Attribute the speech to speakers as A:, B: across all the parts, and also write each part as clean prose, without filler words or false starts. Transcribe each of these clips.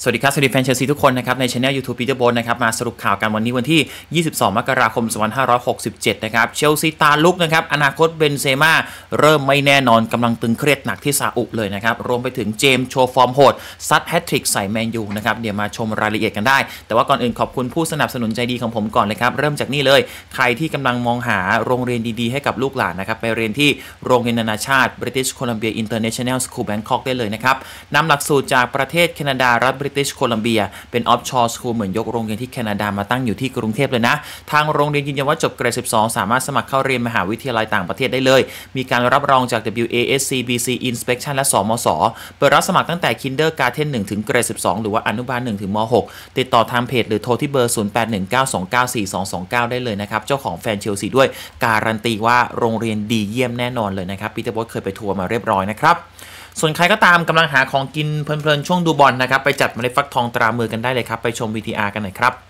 A: สวัสดีครับสวัสดีแฟนเชลซีทุกคนนะครับในช่อง YouTube ปีเตอร์โบ๊ทนะครับมาสรุปข่าวกันวันนี้วันที่ 22 มกราคม 2567 นะครับเชลซีตาลุกนะครับอนาคตเบนเซม่าเริ่มไม่แน่นอนกำลังตึงเครียดหนักที่ซาอุเลยนะครับรวมไปถึงเจมส์โชว์ฟอร์มโหดซัดแฮตทริกใส่แมนยูนะครับเดี๋ยวมาชมรายละเอียดกันได้แต่ว่าก่อนอื่นขอบคุณผู้สนับสนุนใจดีของผมก่อนเลยครับเริ่มจากนี่เลยใครที่กำลังมองหาโรงเรียนดีๆให้กับลูกหลานนะครับไปเรียนที่โรงเรียนนานาชาติ British Columbia International School Bangkok ได้เลยนะครับนำหลักสูตรจากประเทศแคนาดารัฐ British Columbiaเป็นออฟชอร์สคูลเหมือนยกโรงเรียนที่แคนาดามาตั้งอยู่ที่กรุงเทพเลยนะทางโรงเรียนยืนยันว่าจบเกรด 12 สามารถสมัครเข้าเรียนมหาวิทยาลัยต่างประเทศได้เลยมีการรับรองจาก WASC BC Inspection และสมสเปิดรับสมัครตั้งแต่ Kindergarten 1 ถึงเกรด 12 หรือว่าอนุบาล 1 ถึงม .6 ติดต่อทางเพจหรือโทรที่เบอร์ 0819294229 ได้เลยนะครับเจ้าของแฟนเชลซีด้วยการันตีว่าโรงเรียนดีเยี่ยมแน่นอนเลยนะครับปีเตอร์โบ๊ทเคยไปทัวร์มาเรียบร้อยนะครับส่วนใครก็ตามกำลังหาของกินเพลินๆช่วงดูบอลนะครับไปจัดเมล็ดฟักทองตรามือกันได้เลยครับไปชม VTR กันหน่อยครับ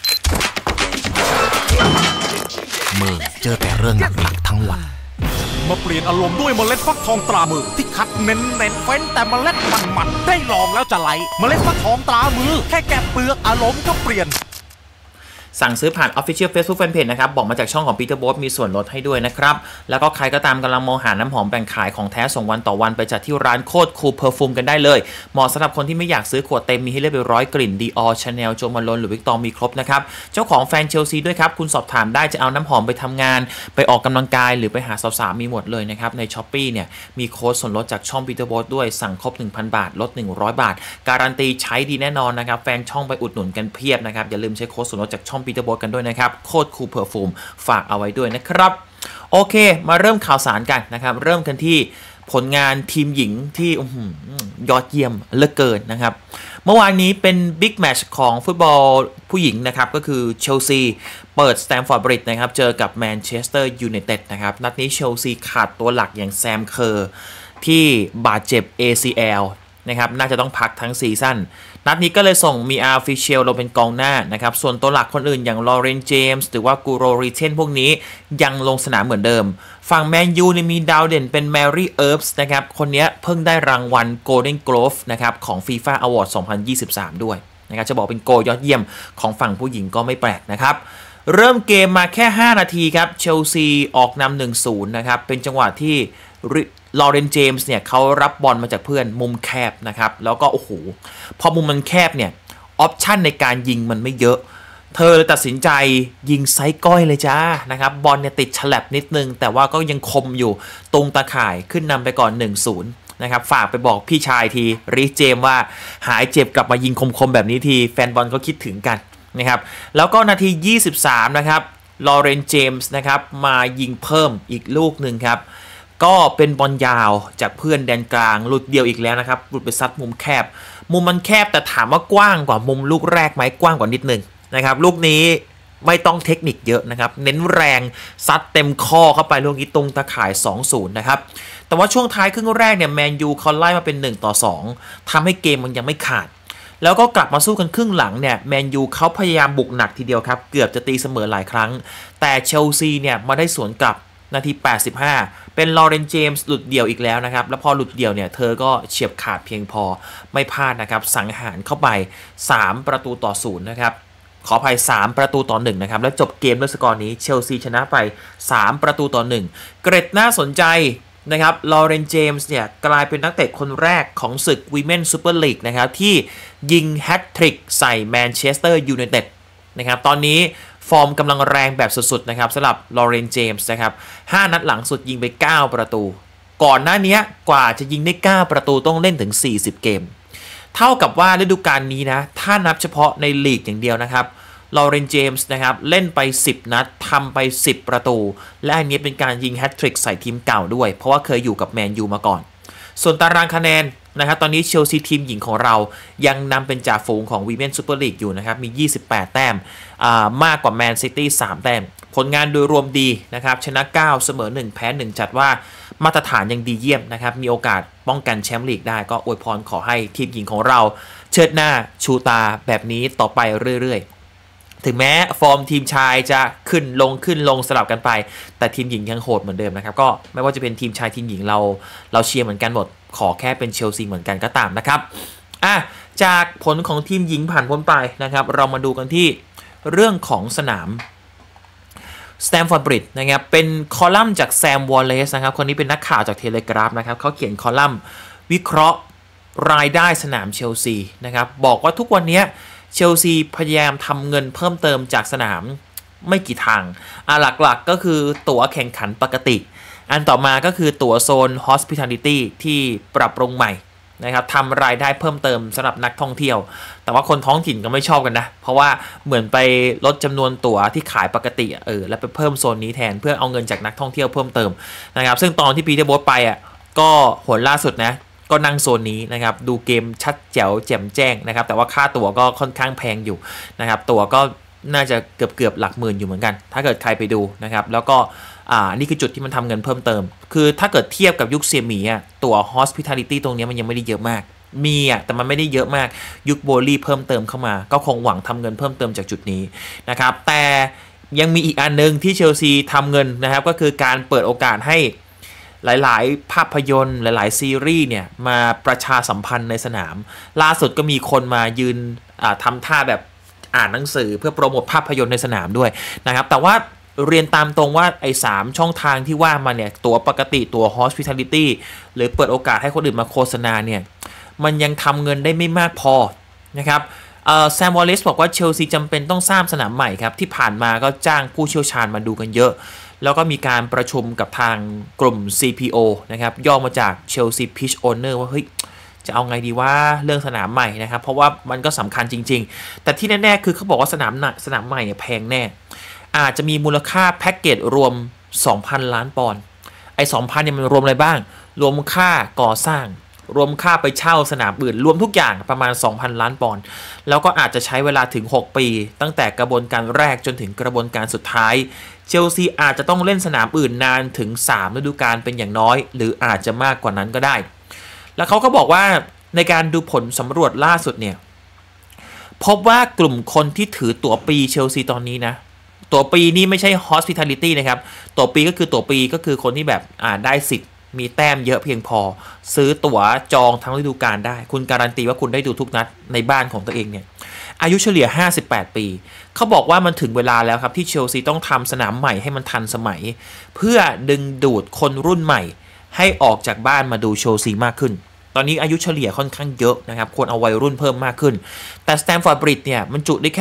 B: มือเจอแต่เรื่องหนักๆทั้งวัน
C: มาเปลี่ยนอารมณ์ด้วยเมล็ดฟักทองตรามือที่คัดเน้นเฟ้นแต่เมล็ดมันได้ลองแล้วจะไหลเมล็ดฟักทองตรามือแค่แกะเปลือกอารมณ์ก็เปลี่ยน
A: สั่งซื้อผ่าน Official Facebook Fanpage นะครับบอกมาจากช่องของ Peter Boat มีส่วนลดให้ด้วยนะครับแล้วก็ใครก็ตามกำลังมองหาน้ำหอมแบ่งขายของแท้ส่งวันต่อวันไปจัดที่ร้านโคตรคูลเพอร์ฟูมกันได้เลยเหมาะสำหรับคนที่ไม่อยากซื้อขวดเต็มมีให้เลือกไป100 กลิ่น Dior Chanel Jo Malone หรือ Victor มีครบนะครับเจ้าของแฟนเชลซีด้วยครับคุณสอบถามได้จะเอาน้ำหอมไปทำงานไปออกกำลังกายหรือไปหาสาวๆมีหมดเลยนะครับใน Shopee เนี่ยมีโค้ดส่วนลดจากช่อง Peter Boat ด้วยสั่งครบ 1,000 บาทลด100 บาทการันตีใช้ดีแน่นอนนะครับแฟนช่องไปอุดหนุนกันเพียบนะครับอย่าลืมใช้โค้ดส่วนลดจากช่อง Peter Boat กันด้วยนะครับโคตรคูลเพอร์ฟูมฝากเอาไว้ด้วยนะครับโอเคมาเริ่มข่าวสารกันนะครับเริ่มกันที่ผลงานทีมหญิงที่ยอดเยี่ยมเหลือเกินนะครับเมื่อวานนี้เป็นบิ๊กแมตช์ของฟุตบอลผู้หญิงนะครับก็คือเชลซีเปิดสแตมฟอร์ดบริดจ์นะครับเจอกับแมนเชสเตอร์ยูไนเต็ดนะครับนัดนี้เชลซีขาดตัวหลักอย่างแซมเคอร์ที่บาดเจ็บ ACL นะครับน่าจะต้องพักทั้งซีซั่นนัดนี้ก็เลยส่งมีอาร์ฟิเชียลลงเป็นกองหน้านะครับส่วนตัวหลักคนอื่นอย่างลอเรนเจมส์หรือว่ากูโรริเทนพวกนี้ยังลงสนามเหมือนเดิมฝั่งแมนยูมีดาวเด่นเป็นแมรี่เอิร์ฟส์นะครับคนนี้เพิ่งได้รางวัล Golden Glove นะครับของ FIFA Award 2023 ด้วยนะครับจะบอกเป็นโกยอดเยี่ยมของฝั่งผู้หญิงก็ไม่แปลกนะครับเริ่มเกมมาแค่ 5 นาทีครับเชลซีออกนำ 1-0 นะครับเป็นจังหวะที่ลอเรนเจมส์เนี่ยเขารับบอลมาจากเพื่อนมุมแคบนะครับแล้วก็โอ้โหพอมุมมันแคบเนี่ยออปชั่นในการยิงมันไม่เยอะเธอเลยตัดสินใจยิงไซส์ก้อยเลยจ้านะครับบอลเนี่ยติดฉลับนิดนึงแต่ว่าก็ยังคมอยู่ตรงตาข่ายขึ้นนำไปก่อน 1-0 นะครับฝากไปบอกพี่ชายทีรีเจมว่าหายเจ็บกลับมายิงคมๆแบบนี้ทีแฟนบอลก็คิดถึงกันนะครับแล้วก็นาที 23 นะครับลอเรนเจมส์นะครับมายิงเพิ่มอีกลูกหนึ่งครับก็เป็นบอลยาวจากเพื่อนแดนกลางหลุดเดียวอีกแล้วนะครับหลุดไปซัดมุมแคบมุมมันแคบแต่ถามว่ากว้างกว่ามุมลูกแรกไหมกว้างกว่านิดนึงนะครับลูกนี้ไม่ต้องเทคนิคเยอะนะครับเน้นแรงซัดเต็มข้อเข้าไปลูกนี้ตรงตะข่าย 2-0 นะครับแต่ว่าช่วงท้ายครึ่งแรกเนี่ยแมนยูเขาไล่มาเป็น1-2ทำให้เกมมันยังไม่ขาดแล้วก็กลับมาสู้กันครึ่งหลังเนี่ยแมนยูเขาพยายามบุกหนักทีเดียวครับเกือบจะตีเสมอหลายครั้งแต่เชลซีเนี่ยมาได้สวนกลับนาที 85 เป็นลอเรนเจมส์หลุดเดี่ยวอีกแล้วนะครับแล้วพอหลุดเดี่ยวเนี่ยเธอก็เฉียบขาดเพียงพอไม่พลาดนะครับสังหารเข้าไป3-0นะครับขออภัย3-1นะครับแล้วจบเกมด้วยสกอร์นี้เชลซีชนะไป3-1เกรดน่าสนใจนะครับลอเรนเจมส์เนี่ยกลายเป็นนักเตะคนแรกของศึก Women's Super League นะครับที่ยิงแฮตทริกใส่แมนเชสเตอร์ยูไนเต็ดนะครับตอนนี้ฟอร์มกำลังแรงแบบสุดๆนะครับสำหรับลอเรนเจมส์นะครับ5นัดหลังสุดยิงไป9ประตูก่อนหน้านี้กว่าจะยิงได้9ประตูต้องเล่นถึง40เกมเท่ากับว่าฤดูกาลนี้นะถ้านับเฉพาะในลีกอย่างเดียวนะครับลอเรนเจมส์นะครับเล่นไป10นัดทำไป10ประตูและอันนี้เป็นการยิงแฮตทริกใส่ทีมเก่าด้วยเพราะว่าเคยอยู่กับแมนยูมาก่อนส่วนตารางคะแนนนะครับตอนนี้เชลซีทีมหญิงของเรายังนำเป็นจ่าฝูงของ Women's Super League อยู่นะครับมี28แต้มมากกว่าแมนซิตี้3แต้มผลงานโดยรวมดีนะครับชนะ9เสมอ1แพ้1จัดว่ามาตรฐานยังดีเยี่ยมนะครับมีโอกาสป้องกันแชมป์ลีกได้ก็อวยพรขอให้ทีมหญิงของเราเชิดหน้าชูตาแบบนี้ต่อไปเรื่อยๆถึงแม้ฟอร์มทีมชายจะขึ้นลงสลับกันไปแต่ทีมหญิงยังโหดเหมือนเดิมนะครับก็ไม่ว่าจะเป็นทีมชายทีมหญิงเราเชียร์เหมือนกันหมดขอแค่เป็นเชลซีเหมือนกันก็ตามนะครับจากผลของทีมหญิงผ่านพ้นไปนะครับเรามาดูกันที่เรื่องของสนามสแตมฟอร์ดบริดจ์นะครับเป็นคอลัมน์จากแซมวอลเลซนะครับคนนี้เป็นนักข่าวจากเทเลกราฟนะครับเขาเขียนคอลัมน์วิเคราะห์รายได้สนามเชลซีนะครับบอกว่าทุกวันนี้เชลซีพยายามทำเงินเพิ่มเติมจากสนามไม่กี่ทางหลักๆก็คือตั๋วแข่งขันปกติอันต่อมาก็คือตั๋วโซน Hospitality ที่ปรับปรุงใหม่นะครับทำรายได้เพิ่มเติมสำหรับนักท่องเที่ยวแต่ว่าคนท้องถิ่นก็ไม่ชอบกันนะเพราะว่าเหมือนไปลดจำนวนตั๋วที่ขายปกติแล้วไปเพิ่มโซนนี้แทนเพื่อเอาเงินจากนักท่องเที่ยวเพิ่มเติมนะครับซึ่งตอนที่ปีเตอร์โบ๊ทไปก็หนล่าสุดนะก็นั่งโซนนี้นะครับดูเกมชัดแจ๋วแจ่มแจ้งนะครับแต่ว่าค่าตั๋วก็ค่อนข้างแพงอยู่นะครับตั๋วก็น่าจะเกือบหลักหมื่นอยู่เหมือนกันถ้าเกิดใครไปดูนะครับแล้วก็นี่คือจุดที่มันทำเงินเพิ่มเติมคือถ้าเกิดเทียบกับยุคเซียหมี่ตั๋ว Hospitality ตรงนี้มันยังไม่ได้เยอะมากมีแต่มันไม่ได้เยอะมากยุคโบลี่เพิ่มเติมเข้ามาก็คงหวังทำเงินเพิ่มเติมจากจุดนี้นะครับแต่ยังมีอีกอันนึงที่เชลซีทำเงินนะครับก็คือการเปิดโอกาสให้หลายๆภาพยนตร์หลายๆซีรีส์เนี่ยมาประชาสัมพันธ์ในสนามล่าสุดก็มีคนมายืนทำท่าแบบอ่านหนังสือเพื่อโปรโมทภาพยนตร์ในสนามด้วยนะครับแต่ว่าเรียนตามตรงว่าไอ้3ช่องทางที่ว่ามาเนี่ยตัวปกติตัว Hospitality หรือเปิดโอกาสให้คนอื่นมาโฆษณาเนี่ยมันยังทำเงินได้ไม่มากพอนะครับแซมวอลเลซบอกว่าเชลซีจำเป็นต้องสร้างสนามใหม่ครับที่ผ่านมาก็จ้างผู้เชี่ยวชาญมาดูกันเยอะแล้วก็มีการประชุมกับทางกลุ่ม CPO นะครับย่อมาจาก Chelsea Pitch Owner ว่าเฮ้ยจะเอาไงดีว่าเรื่องสนามใหม่นะครับเพราะว่ามันก็สำคัญจริงๆแต่ที่แน่ๆคือเขาบอกว่าสนามใหม่เนี่ยแพงแน่อาจจะมีมูลค่าแพ็กเกจรวม 2,000 ล้านปอนด์ไอ้ 2,000 เนี่ยมันรวมอะไรบ้างรวมค่าก่อสร้างรวมค่าไปเช่าสนามอื่นรวมทุกอย่างประมาณ 2,000 ล้านปอนด์แล้วก็อาจจะใช้เวลาถึง6ปีตั้งแต่กระบวนการแรกจนถึงกระบวนการสุดท้ายเชลซีอาจจะต้องเล่นสนามอื่นนานถึง3ฤดูกาลเป็นอย่างน้อยหรืออาจจะมากกว่านั้นก็ได้แล้วเขาก็บอกว่าในการดูผลสำรวจล่าสุดเนี่ยพบว่ากลุ่มคนที่ถือตั๋วปีเชลซีตอนนี้นะตั๋วปีนี่ไม่ใช่ Hospitality นะครับตั๋วปีก็คือตั๋วปีก็คือคนที่แบบได้สิทธิ์มีแต้มเยอะเพียงพอซื้อตั๋วจองทั้งฤดูกาลได้คุณการันตีว่าคุณได้ดูทุกนัดในบ้านของตัวเองเนี่ยอายุเฉลี่ย58ปีเขาบอกว่ามันถึงเวลาแล้วครับที่เชลซีต้องทำสนามใหม่ให้มันทันสมัยเพื่อดึงดูดคนรุ่นใหม่ให้ออกจากบ้านมาดูเชลซีมากขึ้นตอนนี้อายุเฉลี่ยค่อนข้างเยอะนะครับควรเอาวัยรุ่นเพิ่มมากขึ้นแต่สแตมฟอร์ดบริดจ์เนี่ยมันจุได้แค่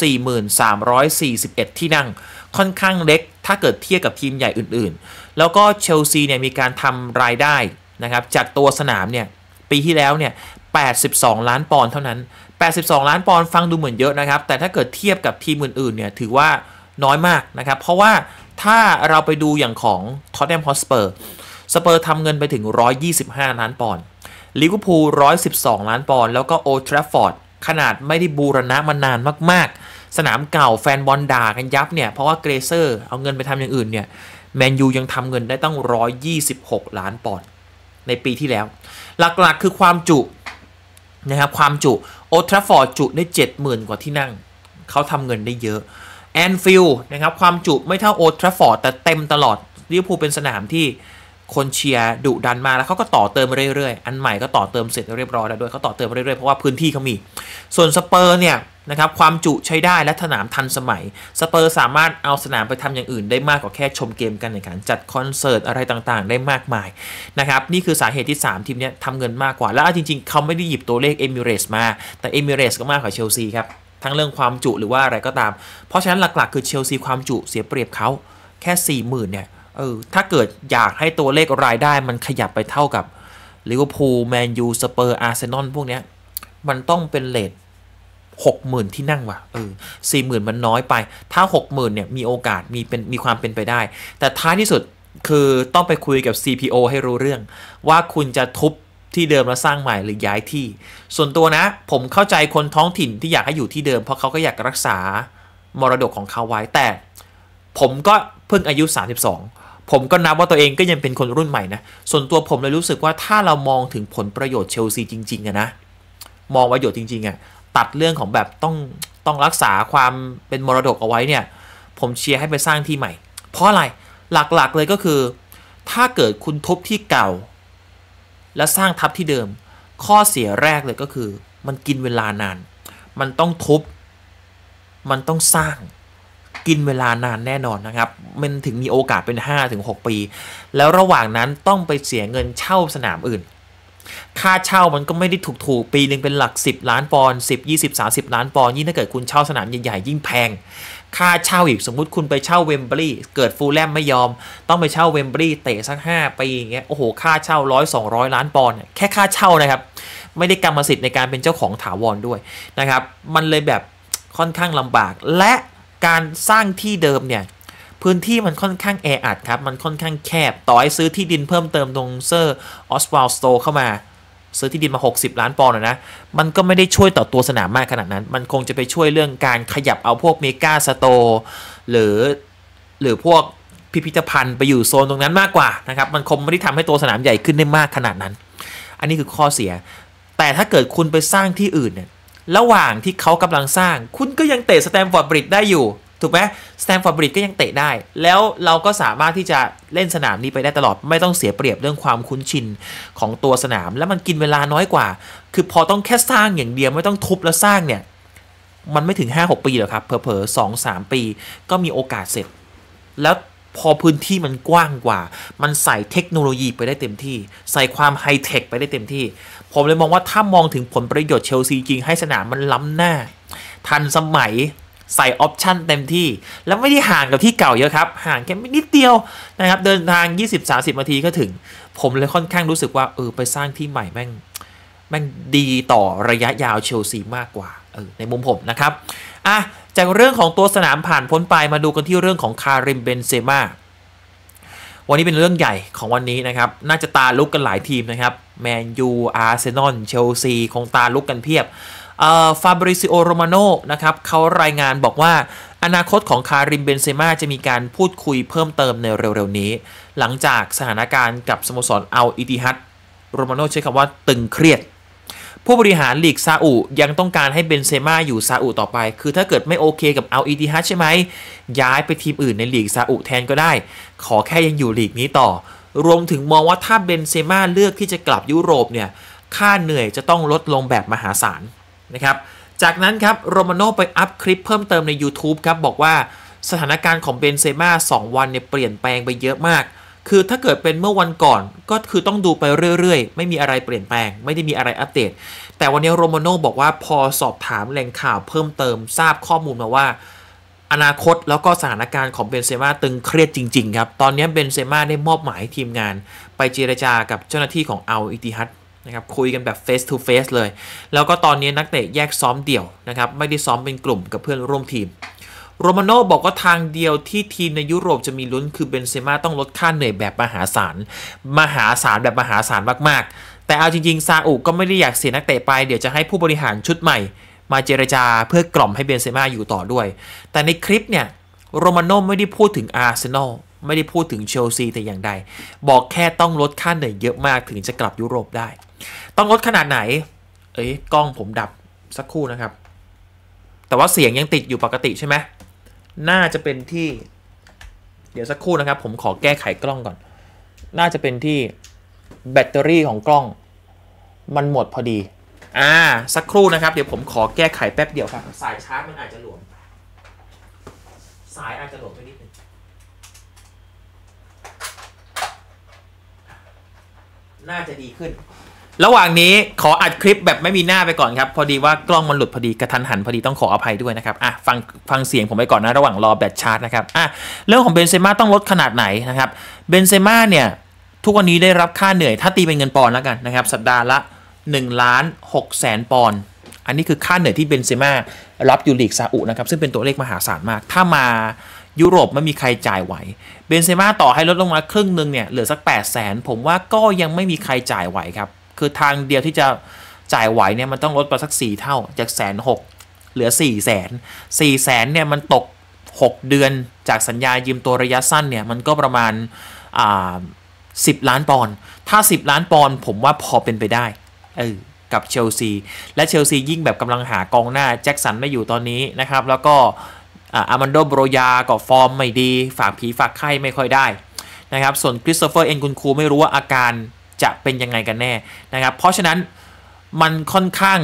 A: 4341 ที่นั่งค่อนข้างเล็กถ้าเกิดเทียบกับทีมใหญ่อื่นๆแล้วก็เชลซีเนี่ยมีการทำรายได้นะครับจากตัวสนามเนี่ยปีที่แล้วเนี่ย82ล้านปอนด์เท่านั้น82ล้านปอนด์ฟังดูเหมือนเยอะนะครับแต่ถ้าเกิดเทียบกับทีมอื่นๆเนี่ยถือว่าน้อยมากนะครับเพราะว่าถ้าเราไปดูอย่างของท็อตแนมฮอตสเปอร์ทำเงินไปถึง125ล้านปอนด์ลิเวอร์พูล112ล้านปอนด์แล้วก็โอลด์แทราฟฟอร์ดขนาดไม่ได้บูรณะมานานมากๆสนามเก่าแฟนบอลด่ากันยับเนี่ยเพราะว่าเกรเซอร์เอาเงินไปทำอย่างอื่นเนี่ยแมนยูยังทำเงินได้ตั้ง126ล้านปอนด์ในปีที่แล้วหลักๆคือความจุนะครับความจุโอลด์แทราฟฟอร์ดจุได้ 70,000 กว่าที่นั่งเขาทำเงินได้เยอะแอนฟิลด์นะครับความจุไม่เท่าโอลด์แทราฟฟอร์ดแต่เต็มตลอดลิเวอร์พูลเป็นสนามที่คนเชียร์ดุดันมาแล้วเขาก็ต่อเติมเรื่อยๆอันใหม่ก็ต่อเติมเสร็จเรียบร้อยแล้วด้วยเขาต่อเติมเรื่อยๆเพราะว่าพื้นที่เขามีส่วนสเปอร์เนี่ยนะครับความจุใช้ได้และสนามทันสมัยสเปอร์สามารถเอาสนามไปทำอย่างอื่นได้มากกว่าแค่ชมเกมกันในการจัดคอนเสิร์ตอะไรต่างๆได้มากมายนะครับนี่คือสาเหตุที่3ทีมนี้ทำเงินมากกว่าแล้วจริงๆเขาไม่ได้หยิบตัวเลขเอมิเรตส์มาแต่เอมิเรตส์ก็มากกว่าเชลซีครับทั้งเรื่องความจุหรือว่าอะไรก็ตามเพราะฉะนั้นหลักๆคือเชลซีความจุเสียเปรียบเขาแค่ 40,000 เนี่ยถ้าเกิดอยากให้ตัวเลขรายได้มันขยับไปเท่ากับลิเวอร์พูลแมนยูสเปอร์อาร์เซนอลพวกนี้มันต้องเป็นเรท 60,000 ที่นั่งว่ะ40,000 มันน้อยไปถ้า 60,000 เนี่ยมีโอกาสมีความเป็นไปได้แต่ท้ายที่สุดคือต้องไปคุยกับ CPO ให้รู้เรื่องว่าคุณจะทุบที่เดิมแล้วสร้างใหม่หรือย้ายที่ส่วนตัวนะผมเข้าใจคนท้องถิ่นที่อยากให้อยู่ที่เดิมเพราะเขาก็อยากรักษามรดกของเขาไว้แต่ผมก็เพิ่งอายุ32ผมก็นับว่าตัวเองก็ยังเป็นคนรุ่นใหม่นะส่วนตัวผมเลยรู้สึกว่าถ้าเรามองถึงผลประโยชน์เชลซีจริงๆนะมองประโยชน์จริงๆตัดเรื่องของแบบต้องรักษาความเป็นมรดกเอาไว้เนี่ยผมเชียร์ให้ไปสร้างที่ใหม่เพราะอะไรหลักๆเลยก็คือถ้าเกิดคุณทุบที่เก่าและสร้างทับที่เดิมข้อเสียแรกเลยก็คือมันกินเวลานานมันต้องทุบมันต้องสร้างกินเวลานานแน่นอนนะครับมันถึงมีโอกาสเป็น 5-6 ปีแล้วระหว่างนั้นต้องไปเสียเงินเช่าสนามอื่นค่าเช่ามันก็ไม่ได้ถูกปีนึงเป็นหลัก10 ล้านปอนด์10 20 30 ล้านปอนด์ยิ่งถ้าเกิดคุณเช่าสนามใหญ่ๆยิ่งแพงค่าเช่าอีกสมมุติคุณไปเช่าเวมบลีย์เกิดฟูลแลมไม่ยอมต้องไปเช่าเวมบลีย์เตะสัก5 ปีอย่างเงี้ยโอ้โหค่าเช่า100-200 ล้านปอนด์แค่ค่าเช่านะครับไม่ได้กรรมสิทธิ์ในการเป็นเจ้าของถาวรด้วยนะครับมันเลยแบบค่อนข้างลำบากและการสร้างที่เดิมเนี่ยพื้นที่มันค่อนข้างแออัดครับมันค่อนข้างแคบต่อให้ซื้อที่ดินเพิ่มเติมตรงเซอร์ออสวาลด์สโตเข้ามาซื้อที่ดินมา60 ล้านปอนด์นะมันก็ไม่ได้ช่วยต่อตัวสนามมากขนาดนั้นมันคงจะไปช่วยเรื่องการขยับเอาพวกเมกาสโตร์หรือพวกพิพิธภัณฑ์ไปอยู่โซนตรงนั้นมากกว่านะครับมันคงไม่ได้ทำให้ตัวสนามใหญ่ขึ้นได้มากขนาดนั้นอันนี้คือข้อเสียแต่ถ้าเกิดคุณไปสร้างที่อื่นเนี่ยระหว่างที่เขากำลังสร้างคุณก็ยังเตะสแตมฟอร์ดบริดจ์ได้อยู่ถูกไหมสแตมฟอร์ดบริดจ์ก็ยังเตะได้แล้วเราก็สามารถที่จะเล่นสนามนี้ไปได้ตลอดไม่ต้องเสียเปรียบเรื่องความคุ้นชินของตัวสนามแล้วมันกินเวลาน้อยกว่าคือพอต้องแค่สร้างอย่างเดียวไม่ต้องทุบแล้วสร้างเนี่ยมันไม่ถึง 5-6 ปีหรอกครับเผลอๆ 2-3 ปีก็มีโอกาสเสร็จแล้วพอพื้นที่มันกว้างกว่ามันใส่เทคโนโลยีไปได้เต็มที่ใส่ความไฮเทคไปได้เต็มที่ผมเลยมองว่าถ้ามองถึงผลประโยชน์เชลซีจริงให้สนามมันล้ำหน้าทันสมัยใส่ออปชั่นเต็มที่แล้วไม่ได้ห่างกับที่เก่าเยอะครับห่างแค่นิดเดียวนะครับเดินทาง 20-30 นาทีก็ถึงผมเลยค่อนข้างรู้สึกว่าไปสร้างที่ใหม่แม่งดีต่อระยะยาวเชลซีมากกว่าในมุมผมนะครับจากเรื่องของตัวสนามผ่านพ้นไปมาดูกันที่เรื่องของคาริมเบนเซม่าวันนี้เป็นเรื่องใหญ่ของวันนี้นะครับน่าจะตาลุกกันหลายทีมนะครับแมนยูอาร์เซนอลเชลซีคงตาลุกกันเพียบฟาบริซิโอโรมาโนนะครับเขารายงานบอกว่าอนาคตของคาริมเบนเซม่าจะมีการพูดคุยเพิ่มเติมในเร็วๆนี้หลังจากสถานการณ์กับสโมสรอัลอิติฮัดโรมาโนใช้คำว่าตึงเครียดผู้บริหารลีกซาอุยังต้องการให้เบนเซม่าอยู่ซาอุต่อไปคือถ้าเกิดไม่โอเคกับอัลอิติฮัดใช่ไหมย้ายไปทีมอื่นในลีกซาอุแทนก็ได้ขอแค่ยังอยู่ลีกนี้ต่อรวมถึงมองว่าถ้าเบนเซม่าเลือกที่จะกลับยุโรปเนี่ยค่าเหนื่อยจะต้องลดลงแบบมหาศาลนะครับจากนั้นครับโรมาโนไปอัพคลิปเพิ่มเติมใน YouTube ครับบอกว่าสถานการณ์ของเบนเซม่า2 วันเนี่ยเปลี่ยนแปลงไปเยอะมากคือถ้าเกิดเป็นเมื่อวันก่อนก็คือต้องดูไปเรื่อยๆไม่มีอะไรเปลี่ยนแปลงไม่ได้มีอะไรอัปเดตแต่วันนี้โรมาโนบอกว่าพอสอบถามแหล่งข่าวเพิ่มเติมทราบข้อมูลมาว่าอนาคตแล้วก็สถานการณ์ของเบนเซม่าตึงเครียดจริงๆครับตอนนี้เบนเซม่าได้มอบหมายทีมงานไปเจรจากับเจ้าหน้าที่ของอัลอิติฮัดนะครับคุยกันแบบ face to face เลยแล้วก็ตอนนี้นักเตะแยกซ้อมเดี่ยวนะครับไม่ได้ซ้อมเป็นกลุ่มกับเพื่อนร่วมทีมโรมาโนบอกว่าทางเดียวที่ทีมในยุโรปจะมีลุ้นคือเบนเซม่าต้องลดค่าเหนื่อยแบบมหาศาลแบบมหาศาลมากๆแต่เอาจริงๆซาอุก็ไม่ได้อยากเสียนักเตะไปเดี๋ยวจะให้ผู้บริหารชุดใหม่มาเจรจาเพื่อกล่อมให้เบนเซม่าอยู่ต่อด้วยแต่ในคลิปเนี่ยโรมาโนไม่ได้พูดถึงอาร์เซนอลไม่ได้พูดถึงเชลซีแต่อย่างใดบอกแค่ต้องลดค่าเหนื่อยเยอะมากถึงจะกลับยุโรปได้ต้องลดขนาดไหนกล้องผมดับสักครู่นะครับแต่ว่าเสียงยังติดอยู่ปกติใช่ไหมน่าจะเป็นที่เดี๋ยวสักครู่นะครับผมขอแก้ไขกล้องก่อนน่าจะเป็นที่แบตเตอรี่ของกล้องมันหมดพอดีสักครู่นะครับเดี๋ยวผมขอแก้ไขแป๊บเดียวครับสายชาร์จมันอาจจะหลวมสายอาจจะหลวมไปนิดนึงน่าจะดีขึ้นระหว่างนี้ขออัดคลิปแบบไม่มีหน้าไปก่อนครับพอดีว่ากล้องมันหลุดพอดีกระทันหันพอดีต้องขออภัยด้วยนะครับฟังเสียงผมไปก่อนนะระหว่างรอแบตชาร์จนะครับเรื่องของเบนเซม่าต้องลดขนาดไหนนะครับเบนเซม่าเนี่ยทุกวันนี้ได้รับค่าเหนื่อยถ้าตีเป็นเงินปอนด์แล้วกันนะครับสัปดาห์ละ1,600,000 ปอนด์อันนี้คือค่าเหนื่อยที่เบนเซม่ารับอยู่ลีกซาอุนะครับซึ่งเป็นตัวเลขมหาศาลมากถ้ามายุโรปไม่มีใครจ่ายไหวเบนเซม่าต่อให้ลดลงมาครึ่งนึงเนี่ยเหลือสัก 800,000 ผมว่าก็ยังไม่มีใครจ่ายไหวครับคือทางเดียวที่จะจ่ายไหวเนี่ยมันต้องลดไปสัก4 เท่าจาก 160,000 เหลือ 400,000 เนี่ยมันตก6 เดือนจากสัญญายืมตัวระยะสั้นเนี่ยมันก็ประมาณ10 ล้านปอนด์ถ้า10 ล้านปอนด์ผมว่าพอเป็นไปได้กับเชลซีและเชลซียิ่งแบบกำลังหากองหน้าแจ็คสันไม่อยู่ตอนนี้นะครับแล้วก็อาร์มันโด โบรยาก็ฟอร์มไม่ดีฝากผีฝากไข้ไม่ค่อยได้นะครับส่วนคริสโตเฟอร์ เอ็นกุนคูไม่รู้ว่าอาการจะเป็นยังไงกันแน่นะครับเพราะฉะนั้นมันค่อนข้างค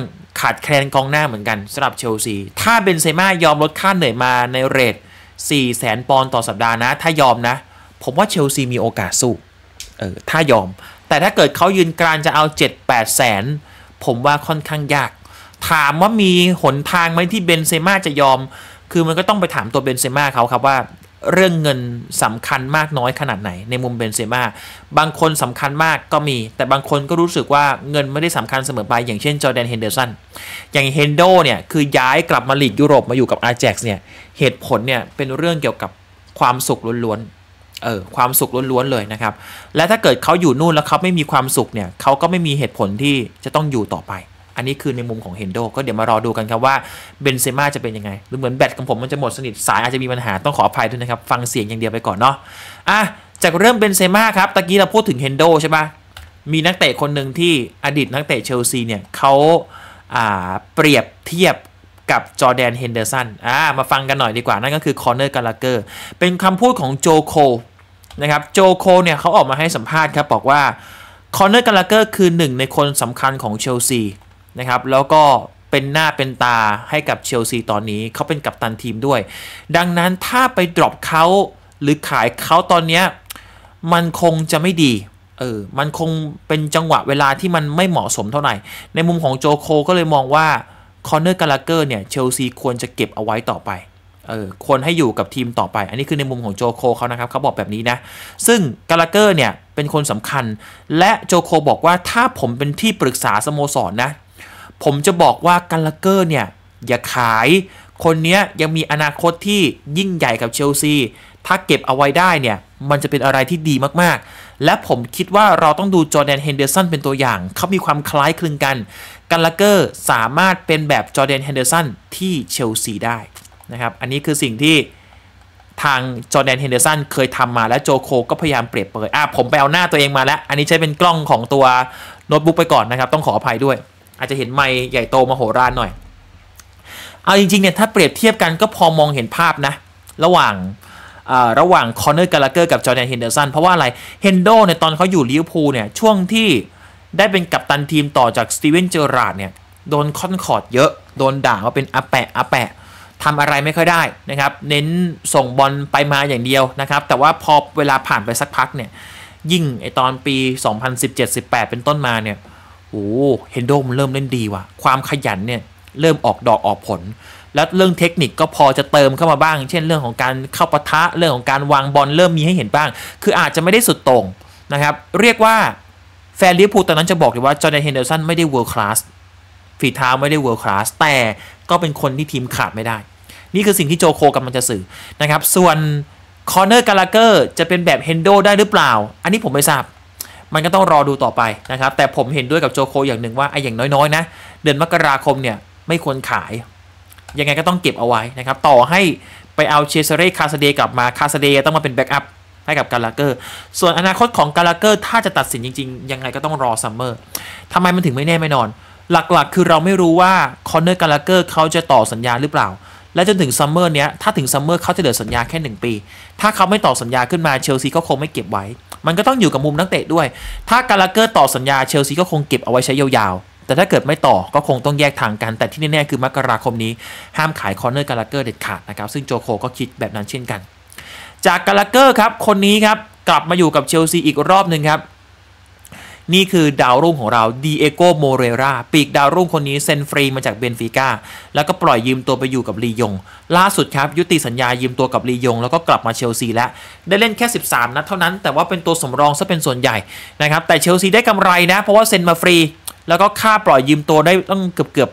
A: ขาดแคลนกองหน้าเหมือนกันสำหรับเชลซีถ้าเบนเซม่ายอมลดค่าเหนื่อยมาในเรท 400,000 ปอนด์ต่อสัปดาห์นะถ้ายอมนะผมว่าเชลซีมีโอกาสสู้ถ้ายอมแต่ถ้าเกิดเขายืนกรานจะเอา 7-8 แสนผมว่าค่อนข้างยากถามว่ามีหนทางไหมที่เบนเซม่าจะยอมคือมันก็ต้องไปถามตัวเบนเซม่าเขาครับว่าเรื่องเงินสำคัญมากน้อยขนาดไหนในมุมเบนเซม่าบางคนสำคัญมากก็มีแต่บางคนก็รู้สึกว่าเงินไม่ได้สำคัญเสมอไปอย่างเช่นจอร์แดนเฮนเดอร์สันอย่างเฮนโดเนี่ยคือย้ายกลับมาลีกยุโรปมาอยู่กับอาแจ็กซ์เนี่ยเหตุผลเนี่ยเป็นเรื่องเกี่ยวกับความสุขล้วนๆความสุขล้วนๆเลยนะครับและถ้าเกิดเขาอยู่นู่นแล้วเขาไม่มีความสุขเนี่ยเขาก็ไม่มีเหตุผลที่จะต้องอยู่ต่อไปอันนี้คือในมุมของเฮนโดก็เดี๋ยวมารอดูกันครับว่าเบนเซม่าจะเป็นยังไงหรือเหมือนแบตของผมมันจะหมดสนิทสายอาจจะมีปัญหาต้องขออภัยด้วยนะครับฟังเสียงอย่างเดียวไปก่อนเนาะจากเรื่องเบนเซม่าครับตะกี้เราพูดถึงเฮนโดใช่ปะมีนักเตะคนหนึ่งที่อดีตนักเตะเชลซีเนี่ยเขาเปรียบเทียบกับจอร์แดนเฮนเดอร์สันมาฟังกันหน่อยดีกว่านั่นก็คือคอนเนอร์กาลาเกอร์เป็นคำพูดของโจโคนะครับโจโคเนี่ยเขาออกมาให้สัมภาษณ์ครับบอกว่าคอนเนอร์กาลาเกอร์คือหนึ่งในคนสำคัญของเชลซีนะครับแล้วก็เป็นหน้าเป็นตาให้กับเชลซีตอนนี้เขาเป็นกัปตันทีมด้วยดังนั้นถ้าไปดรอปเขาหรือขายเขาตอนนี้มันคงจะไม่ดีมันคงเป็นจังหวะเวลาที่มันไม่เหมาะสมเท่าไหร่ในมุมของโจโคก็เลยมองว่าคอนเนอร์กาลาเกอร์เนี่ยเชลซีควรจะเก็บเอาไว้ต่อไปควรให้อยู่กับทีมต่อไปอันนี้คือในมุมของโจโคเขานะครับเขาบอกแบบนี้นะซึ่งกาลาเกอร์เนี่ยเป็นคนสำคัญและโจโคบอกว่าถ้าผมเป็นที่ปรึกษาสโมสรนะผมจะบอกว่ากาลาเกอร์เนี่ยอย่าขายคนนี้ยังมีอนาคตที่ยิ่งใหญ่กับเชลซีถ้าเก็บเอาไว้ได้เนี่ยมันจะเป็นอะไรที่ดีมากๆและผมคิดว่าเราต้องดูจอร์แดนเฮนเดอร์สันเป็นตัวอย่างเขามีความคล้ายคลึงกันกาลาเกอร์สามารถเป็นแบบจอร์แดนเฮนเดอร์สันที่เชลซีได้นะครับอันนี้คือสิ่งที่ทางจอร์แดนเฮนเดอร์สันเคยทำมาและโจโคก็พยายามเปรียบเปรยผมไปเอาหน้าตัวเองมาแล้วอันนี้ใช้เป็นกล้องของตัวโน้ตบุ๊กไปก่อนนะครับต้องขออภัยด้วยอาจจะเห็นไมค์ใหญ่โตมโหฬารหน่อยเอาจริงๆเนี่ยถ้าเปรียบเทียบกันก็พอมองเห็นภาพนะระหว่างคอนเนอร์กาลาเกอร์กับจอร์แดนเฮนเดอร์สันเพราะว่าอะไรเฮนโดเนี่ยตอนเขาอยู่ลิเวอร์พูลเนี่ยช่วงที่ได้เป็นกัปตันทีมต่อจากสตีเวนเจอราร์ดเนี่ยโดนค่อนคอร์ดเยอะโดนด่าว่าเป็นอาแปะทำอะไรไม่ค่อยได้นะครับเน้นส่งบอลไปมาอย่างเดียวนะครับแต่ว่าพอเวลาผ่านไปสักพักเนี่ยยิ่งตอนปี 2017-18 เป็นต้นมาเนี่ยเฮนโดมันเริ่มเล่นดีว่ะความขยันเนี่ยเริ่มออกดอกออกผลแล้วเรื่องเทคนิคก็พอจะเติมเข้ามาบ้างเช่นเรื่องของการเข้าปะทะเรื่องของการวางบอลเริ่มมีให้เห็นบ้างคืออาจจะไม่ได้สุดโต่งนะครับเรียกว่าแฟนลิเวอร์พูลตอนนั้นจะบอกเลยว่าจอร์แดนเฮนเดอร์สันไม่ได้เวิลด์คลาสฝีเท้าไม่ได้เวิลด์คลาสแต่ก็เป็นคนที่ทีมขาดไม่ได้นี่คือสิ่งที่โจโคกำลังจะสื่อนะครับส่วนคอนเนอร์กาลาเกอร์จะเป็นแบบเฮนโดได้หรือเปล่าอันนี้ผมไม่ทราบมันก็ต้องรอดูต่อไปนะครับแต่ผมเห็นด้วยกับโจโคอย่างหนึ่งว่าอย่างน้อยๆนะเดือนมกราคมเนี่ยไม่ควรขายยังไงก็ต้องเก็บเอาไว้นะครับต่อให้ไปเอาเชเซเร่คาซาเดกลับมาคาซาเดต้องมาเป็นแบ็กอัพให้กับกาลาเกอร์ส่วนอนาคตของกาลาเกอร์ถ้าจะตัดสินจริงๆยังไงก็ต้องรอซัมเมอร์ทำไมมันถึงไม่แน่ไม่นอนหลักๆคือเราไม่รู้ว่าคอนเนอร์กาลาเกอร์เขาจะต่อสัญญาหรือเปล่าและจนถึงซัมเมอร์เนี้ยถ้าถึงซัมเมอร์เขาจะเหลือสัญญาแค่1 ปีถ้าเขาไม่ต่อสัญญาขึ้นมาเชลซีก็คงไม่เก็บไว้มันก็ต้องอยู่กับมุมนักเตะด้วยถ้ากาลาเกอร์ต่อสัญญาเชลซีก็คงเก็บเอาไว้ใช้ยาวๆแต่ถ้าเกิดไม่ต่อก็คงต้องแยกทางกันแต่ที่แน่ๆคือมกราคมนี้ห้ามขายคอนเนอร์กาลาเกอร์เด็ดขาดนะครับซึ่งโจโคก็คิดแบบนั้นเช่นกันจากกาลาเกอร์ครับคนนี้ครับกลับมาอยู่กับเชลซีอีกรอบนึงครับนี่คือดาวรุ่งของเราดีเอโกโมเรราปีกดาวรุ่งคนนี้เซ็นฟรีมาจากเบนฟิก้าแล้วก็ปล่อยยืมตัวไปอยู่กับลียงล่าสุดครับยุติสัญญายืมตัวกับลียงแล้วก็กลับมาเชลซีแล้วได้เล่นแค่13นัดเท่านั้นแต่ว่าเป็นตัวสำรองซะเป็นส่วนใหญ่นะครับแต่เชลซีได้กำไรนะเพราะว่าเซ็นมาฟรีแล้วก็ค่าปล่อยยืมตัวได้ต้องเกือบ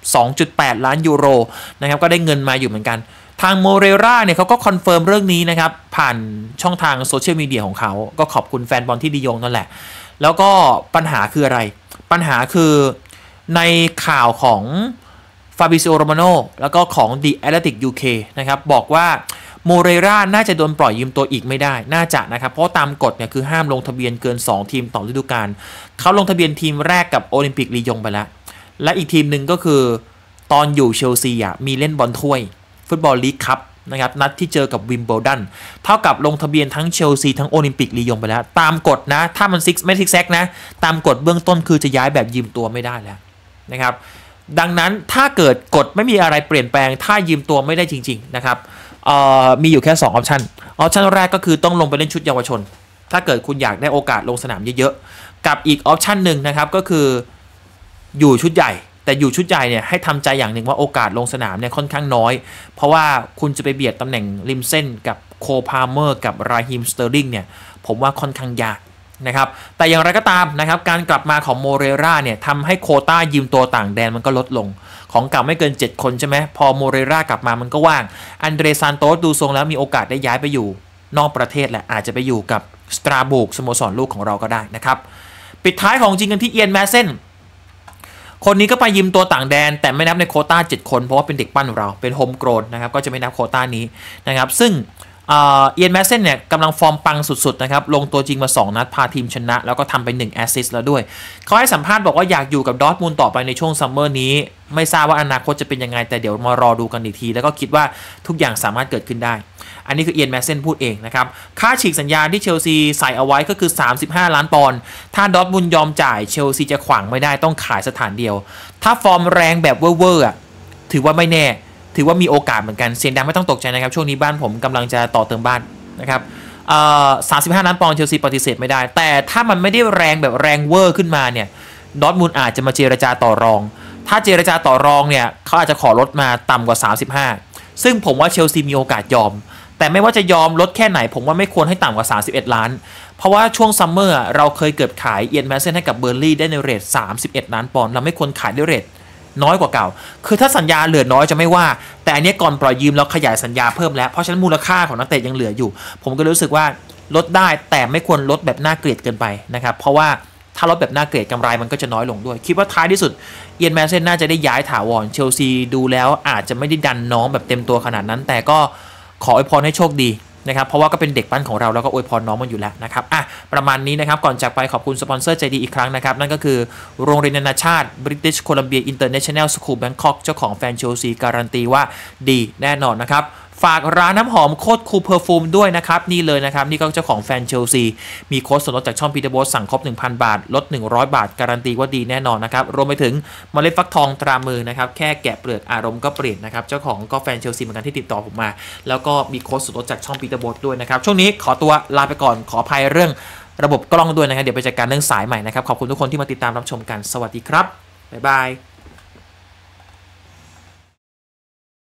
A: 2.8 ล้านยูโรนะครับก็ได้เงินมาอยู่เหมือนกันทางโมเรราเนี่ยเขาก็คอนเฟิร์มเรื่องนี้นะครับผ่านช่องทางโซเชียลมีเดียของเขาก็ขอบคุณแฟนบอลที่ลียงนั่นแหละแล้วก็ปัญหาคืออะไรปัญหาคือในข่าวของฟาบิซิโอ โรมาโนแล้วก็ของ The Athletic UK นะครับบอกว่าโมเรราน่าจะโดนปล่อยยืมตัวอีกไม่ได้น่าจะนะครับเพราะตามกฎเนี่ยคือห้ามลงทะเบียนเกิน2ทีมต่อฤดูกาลเขาลงทะเบียนทีมแรกกับโอลิมปิกลียงไปแล้วและอีกทีมหนึ่งก็คือตอนอยู่เชลซีมีเล่นบอลถ้วยฟุตบอลลีกคัพนะครับนัดที่เจอกับวิมเบิลดันเท่ากับลงทะเบียนทั้งเชลซีทั้งโอลิมปิกลียงไปแล้วตามกฎนะถ้ามันไม่ซิกแซกนะตามกฎเบื้องต้นคือจะย้ายแบบยืมตัวไม่ได้แล้วนะครับดังนั้นถ้าเกิดกฎไม่มีอะไรเปลี่ยนแปลงถ้ายืมตัวไม่ได้จริงๆนะครับมีอยู่แค่2ออปชันแรกก็คือต้องลงไปเล่นชุดเยาวชนถ้าเกิดคุณอยากได้โอกาสลงสนามเยอะๆกับอีกออปชันหนึ่งนะครับก็คืออยู่ชุดใหญ่แต่อยู่ชุดใหญ่เนี่ยให้ทำใจอย่างหนึ่งว่าโอกาสลงสนามเนี่ยค่อนข้างน้อยเพราะว่าคุณจะไปเบียดตำแหน่งริมเส้นกับโคพาเมอร์กับราฮิมสเตอร์ลิงเนี่ยผมว่าค่อนข้างยากนะครับแต่อย่างไรก็ตามนะครับการกลับมาของโมเรราเนี่ยทำให้โควต้ายืมตัวต่างแดนมันก็ลดลงของเก่าไม่เกิน7คนใช่ไหมพอโมเรรากลับมามันก็ว่างอันเดรซานโตสดูทรงแล้วมีโอกาสได้ย้ายไปอยู่นอกประเทศแหละอาจจะไปอยู่กับสตราบูกสโมสรลูกของเราก็ได้นะครับปิดท้ายของจริงกันที่เอียนแมสเซนคนนี้ก็ไปยืมตัวต่างแดนแต่ไม่นับในโควต้า7คนเพราะว่าเป็นเด็กปั้นของเราเป็นโฮมโกรนนะครับก็จะไม่นับโควต้านี้นะครับซึ่งเอียนแมสเซนเนี่ยกำลังฟอร์มปังสุดๆนะครับลงตัวจริงมา2นัดพาทีมชนะแล้วก็ทำไป1แอสซิสต์แล้วด้วยเขาให้สัมภาษณ์บอกว่าอยากอยู่กับดอร์ทมุนด์ต่อไปในช่วงซัมเมอร์นี้ไม่ทราบว่าอนาคตจะเป็นยังไงแต่เดี๋ยวมารอดูกันอีกทีแล้วก็คิดว่าทุกอย่างสามารถเกิดขึ้นได้อันนี้คือเอียนแมสเซนพูดเองนะครับค่าฉีกสัญญาที่เชลซีใส่เอาไว้ก็คือ35ล้านปอนด์ถ้าดอร์ทมุนด์ยอมจ่ายเชลซีจะขวางไม่ได้ต้องขายสถานเดียวถ้าฟอร์มแรงแบบเวอร์ถือว่าไม่แน่ถือว่ามีโอกาสเหมือนกันเสียงดังไม่ต้องตกใจนะครับช่วงนี้บ้านผมกำลังจะต่อเติมบ้านนะครับ35ล้านปอนด์เชลซีปฏิเสธไม่ได้แต่ถ้ามันไม่ได้แรงแบบแรงเวอร์ขึ้นมาเนี่ยดอร์ทมุนด์อาจจะมาเจรจาต่อรองถ้าเจรจาต่อรองเนี่ยเขาอาจจะขอลดมาต่ำกว่า35ซึ่งผมว่าเชลซีมีโอกาสยอมแต่ไม่ว่าจะยอมลดแค่ไหนผมว่าไม่ควรให้ต่ำกว่า31ล้านเพราะว่าช่วงซัมเมอร์เราเคยเกือบขายเอียนแมสเซนให้กับเบอร์ลี่ได้ในเรท31ล้านปอนด์เราไม่ควรขายด้วยเรทน้อยกว่าเก่าคือถ้าสัญญาเหลือน้อยจะไม่ว่าแต่อันนี้ก่อนปล่อยยืมเราขยายสัญญาเพิ่มแล้วเพราะฉะนั้นมูลค่าของนักเตะยังเหลืออยู่ผมก็รู้สึกว่าลดได้แต่ไม่ควรลดแบบน่าเกลียดเกินไปนะครับเพราะว่าถ้าลดแบบน่าเกลียดกำไรมันก็จะน้อยลงด้วยคิดว่าท้ายที่สุดเอียนแมสเซนน่าจะได้ย้ายถาวรเชลซีดูแล้วอาจจะไม่ได้ดันน้องแบบเต็มตัวขนาดนั้นแต่ก็ขออวยพรให้โชคดีนะครับเพราะว่าก็เป็นเด็กปั้นของเราแล้วก็อวยพรน้องมันอยู่แล้วนะครับประมาณนี้นะครับก่อนจากไปขอบคุณสปอนเซอร์ใจดีอีกครั้งนะครับนั่นก็คือโรงเรียนนานาชาติ British Columbia International School Bangkok เจ้าของแฟนเชลซีการันตีว่าดีแน่นอนนะครับฝากร้านน้ำหอมโค้ดคูลเพอร์ฟูมด้วยนะครับนี่เลยนะครับนี่ก็เจ้าของแฟนเชลซีมีโค้ดส่วนลดจากช่องพีเตอร์โบสสั่งครบ 1,000 บาทลด100 บาทการันตีว่าดีแน่นอนนะครับรวมไปถึงเมล็ดฟักทองตรามือนะครับแค่แกะเปลือกอารมณ์ก็เปลี่ยนนะครับเจ้าของก็แฟนเชลซีเหมือนกันที่ติดต่อผมมาแล้วก็มีโค้ดส่วนลดจากช่องพีเตอร์โบสด้วยนะครับช่วงนี้ขอตัวลาไปก่อนขออภัยเรื่องระบบกล้องด้วยนะครับเดี๋ยวไปจัดการเรื่องสายใหม่นะครับขอบคุณทุกคนที่มาติดตามรับชมกันสวัสดีครับบ๊ายบาย